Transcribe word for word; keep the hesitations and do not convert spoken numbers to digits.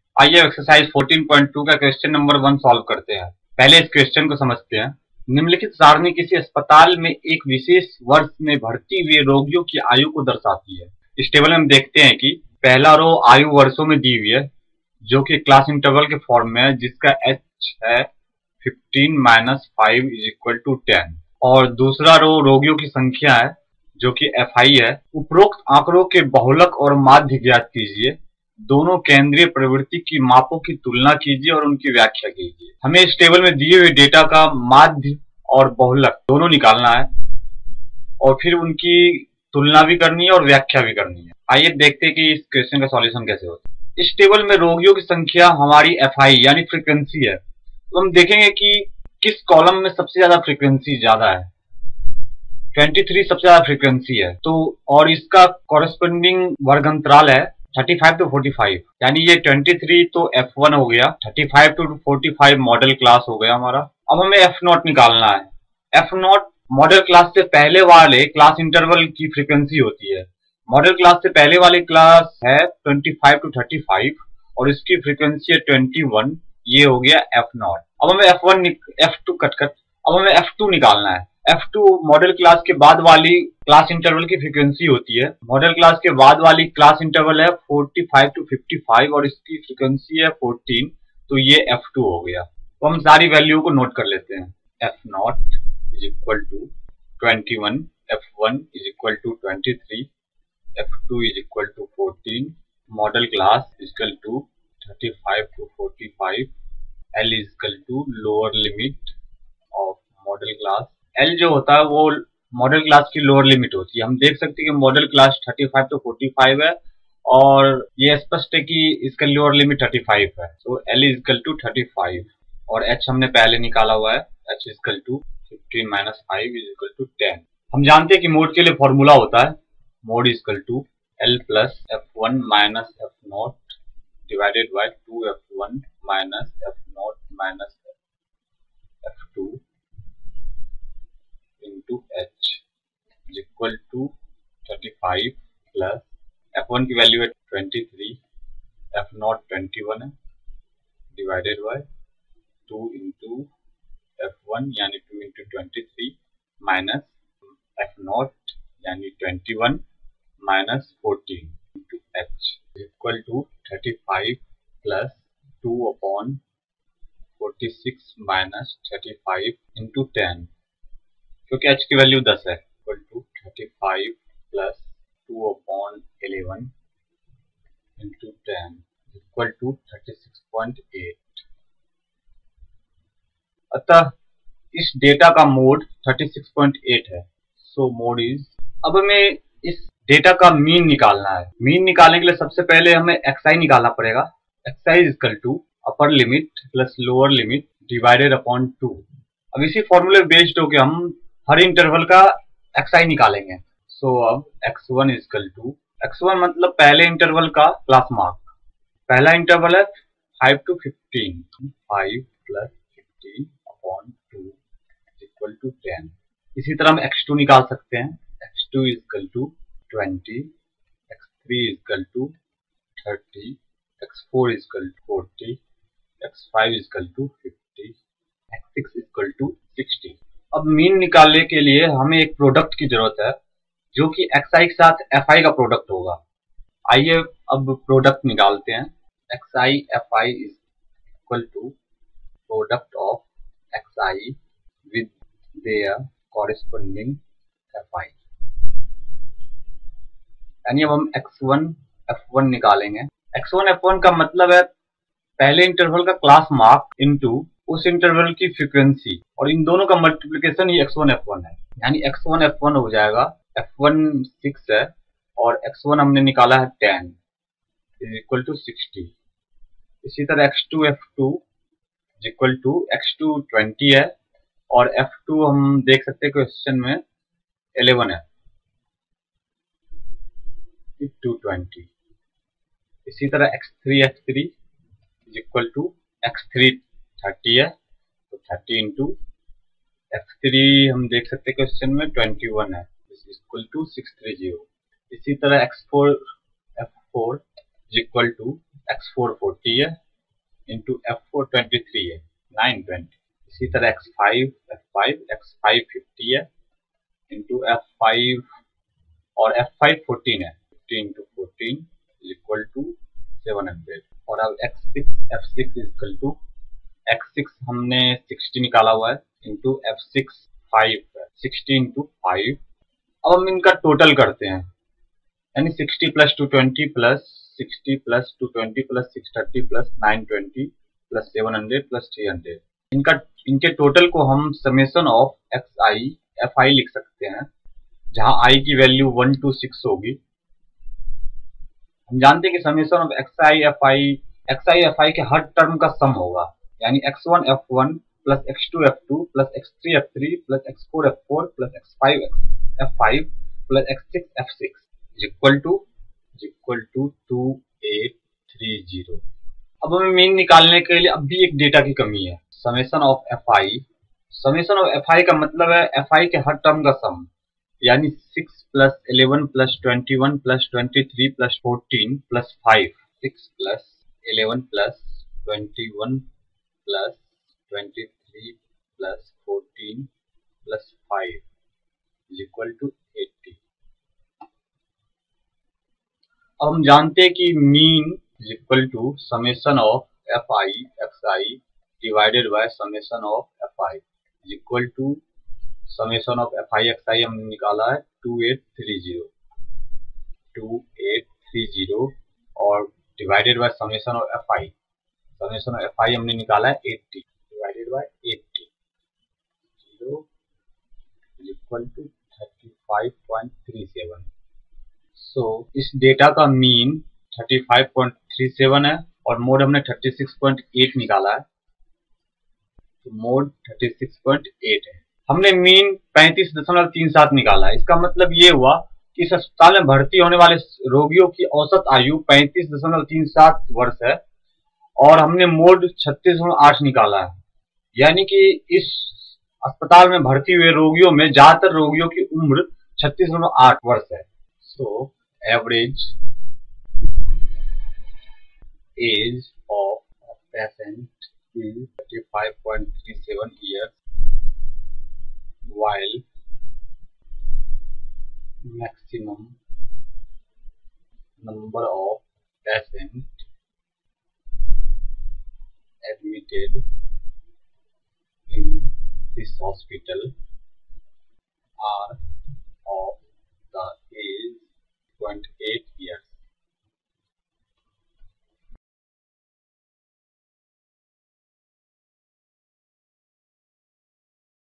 आइए एक्सरसाइज चौदह पॉइंट दो का क्वेश्चन नंबर वन सॉल्व करते हैं। पहले इस क्वेश्चन को समझते हैं। निम्नलिखित सारणी किसी अस्पताल में एक विशेष वर्ष में भर्ती हुए रोगियों की आयु को दर्शाती है। इस टेबल में हम देखते हैं कि पहला रो आयु वर्षों में दी हुई है जो कि क्लास इंटरवल के फॉर्म में है, जिसका एच है fifteen minus five is equal to ten, और दूसरा रो रोगियों की संख्या है जो कि एफ आई है। उपरोक्त आंकड़ों के बहुलक और माध्य ज्ञात कीजिए। दोनों केंद्रीय प्रवृत्ति की मापों की तुलना कीजिए और उनकी व्याख्या कीजिए। हमें इस टेबल में दिए हुए डेटा का माध्य और बहुलक दोनों निकालना है और फिर उनकी तुलना भी करनी है और व्याख्या भी करनी है। आइए देखते हैं कि इस क्वेश्चन का सॉल्यूशन कैसे होता है। इस टेबल में रोगियों की संख्या हमारी एफ आई यानी फ्रीक्वेंसी है, तो हम देखेंगे कि किस कॉलम में सबसे ज्यादा फ्रीक्वेंसी ज्यादा है। तेईस सबसे ज्यादा फ्रीक्वेंसी है, तो और इसका कॉरेस्पॉन्डिंग वर्गंतराल है पैंतीस टू पैंतालीस, यानी ये तेईस तो एफ वन हो गया, पैंतीस टू पैंतालीस मॉडल क्लास हो गया हमारा। अब हमें एफ नॉट निकालना है। एफ नॉट मॉडल क्लास से पहले वाले क्लास इंटरवल की फ्रीक्वेंसी होती है। मॉडल क्लास से पहले वाली क्लास है पच्चीस टू पैंतीस और इसकी फ्रीक्वेंसी है इक्कीस। ये हो गया एफ नॉट। अब हमें F one F two cut cut अब हमें एफ टू निकालना है। एफ टू मॉडल क्लास के बाद वाली क्लास इंटरवल की फ्रीक्वेंसी होती है। मॉडल क्लास के बाद वाली क्लास इंटरवल है पैंतालीस टू पचपन और इसकी फ्रीक्वेंसी है चौदह, तो ये एफ टू हो गया। तो हम सारी वैल्यू को नोट कर लेते हैं। F naught is equal to twenty one, F one is equal to twenty three, F two is equal to fourteen, modal class is equal to thirty five to forty five, L is equal to lower limit of modal class. L जो होता है वो modal class की lower limit होती है। हम देख सकते हैं कि मॉडल क्लास पैंतीस टू पैंतालीस है और ये स्पष्ट है कि इसका लोअर लिमिट पैंतीस है। तो एल इज इक्वल टू पैंतीस और एच हमने पहले निकाला हुआ है, H is equal to fifteen minus five is equal to ten. हम जानते हैं कि मोड के लिए फॉर्मूला होता है mode is equal to L plus F one minus F naught divided by two F one minus F naught minus F two into h is equal to thirty-five plus F one की value है तेईस, F naught इक्कीस है divided by two into F one यानी two into तेईस माइनस F naught यानी इक्कीस माइनस चौदह into h is equal to thirty-five plus two upon forty-six minus thirty-five into ten, क्योंकि h की वैल्यू दस है, equal to thirty five plus two upon eleven into ten equal to thirty six point eight. अतः इस data का mode thirty six point eight है। So mode is, अब हमें इस डेटा का मीन निकालना है। मीन निकालने के लिए सबसे पहले हमें xi निकालना पड़ेगा। xi is equal to upper limit plus lower limit divided upon two. अब इसी फॉर्मूले बेस्ड होकर हम हर इंटरवल का xi निकालेंगे। सो so, अब X one is equal to, X one मतलब पहले इंटरवल का क्लास मार्क। पहला इंटरवल है five to fifteen, five plus fifteen upon two equal to ten. इसी तरह हम एक्स टू निकाल सकते हैं। X two is equal to twenty, X three is equal to thirty, X four is equal to forty, X five is equal to fifty, X six is equal to sixty. अब mean निकालने के लिए हमें एक product की जरूरत है जो कि xi के साथ fi का प्रोडक्ट होगा। आइए अब प्रोडक्ट निकालते हैं। xi fi is equal to product of xi with their corresponding fi, यानी अब हम एक्स वन एफ वन निकालेंगे। एक्स वन एफ वन का मतलब है पहले इंटरवल का क्लास मार्क इनटू उस इंटरवल की फ्रीक्वेंसी, और इन दोनों का मल्टीप्लिकेशन ही एक्स वन एफ वन है, यानी एक्स वन एफ वन हो जाएगा। एफ वन सिक्स है और एक्स वन हमने निकाला है ten is equal to sixty. इसी तरह X two F two is equal to X two twenty है और एफ टू हम देख सकते हैं क्वेश्चन में इलेवन है, टू ट्वेंटी। इसी तरह X three F three is equal to X three thirty है, तो थर्टी इंटू एफ थ्री हम देख सकते हैं क्वेश्चन में ट्वेंटी वन है, equal to six three zero. इसी तरह X four F four is equal to X four forty है into F four twenty three है नाइन ट्वेंटी। इसी तरह X five F five X five fifty है into F five और F five fourteen है fifty into fourteen equal to seven hundred. और अब X six F six equal to X six हमने sixty निकाला हुआ है into F six five sixty into five. अब हम इनका टोटल करते हैं यानी sixty plus two twenty plus sixty plus two twenty plus six thirty plus nine twenty plus seven hundred plus three hundred. इनका इनके टोटल को हम summation of x I F I लिख सकते हैं जहां आई की वैल्यू वन टू सिक्स होगी। हम जानते हैं कि summation of x I F i x I F i के हर टर्म का सम होगा यानी x one F one plus x two F two plus x three F three plus x four F four plus x five F five plus x six F six equal to equal to two eight three zero. अब हमें mean निकालने के लिए अब भी एक data की कमी है summation of f i. Summation of f i का मतलब है एफ आई के हर टर्म का सम यानी six plus eleven plus twenty one plus twenty three plus fourteen plus five six plus eleven plus twenty one plus twenty three plus fourteen plus five equal to eighty. अब हम जानते हैं कि mean equal to summation of f i x i divided by summation of f i equal to summation of f i x i हमने निकाला है two eight three zero two eight three zero और divided by summation of f i summation of f i हमने निकाला है eighty divided by eighty zero equal to thirty five point three seven. So इस data का mean thirty five point three seven है और mode हमने thirty six point eight निकाला है तो mode thirty six point eight है। हमने मीन पैंतीस दशमलव तीन सात निकाला है। इसका मतलब ये हुआ कि इस अस्पताल में भर्ती होने वाले रोगियों की औसत आयु पैंतीस दशमलव तीन सात वर्ष है और हमने मोड छत्तीस दशमलव आठ निकाला है यानी कि इस अस्पताल में भर्ती हुए रोगियों में ज्यादातर रोगियों की उम्र छत्तीस दशमलव आठ वर्ष है। So average age of patient is thirty-five point three seven years while maximum number of patients admitted in this hospital are of the age twenty-eight